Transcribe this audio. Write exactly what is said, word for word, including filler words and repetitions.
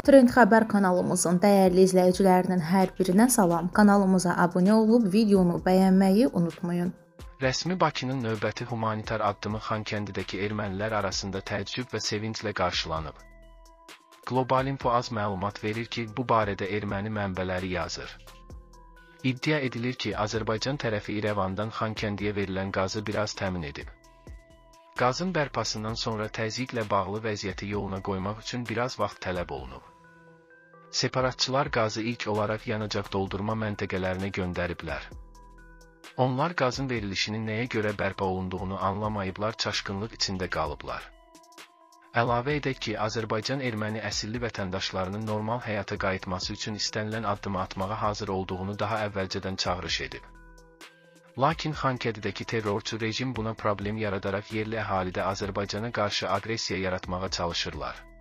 Trend Xəbər kanalımızın dəyərli izləyicilərinin hər birinə salam. Kanalımıza abunə olub videonu bəyənməyi unutmayın. Rəsmi Bakının növbəti humanitar addımı Xankəndidəki ermənilər arasında təəccüb və sevinclə qarşılanıb. Globalinfo az məlumat verir ki, bu barədə erməni mənbələri yazır. İddia edilir ki, Azərbaycan tərəfi İrəvandan Xankəndiyə verilən qazı biraz təmin edib. Qazın bərpasından sonra təzyiqlə bağlı vəziyyəti yoluna qoymaq üçün biraz vaxt tələb olunub. Separatçılar qazı ilk olaraq yanacaq doldurma məntəqələrinə göndəriblər. Onlar qazın verilişinin nəyə görə bərpa olunduğunu anlamayıblar, çaşqınlıq içində qalıblar. Əlavə edək ki, Azərbaycan erməni əsilli vətəndaşlarının normal həyata qayıtması üçün istənilən addımı atmağa hazır olduğunu daha əvvəlcədən çağırış edib. Lakin Xankəndidəki terrorçu rejim buna problem yaradaraq yerli əhalidə Azərbaycana qarşı aqressiya yaratmağa çalışırlar.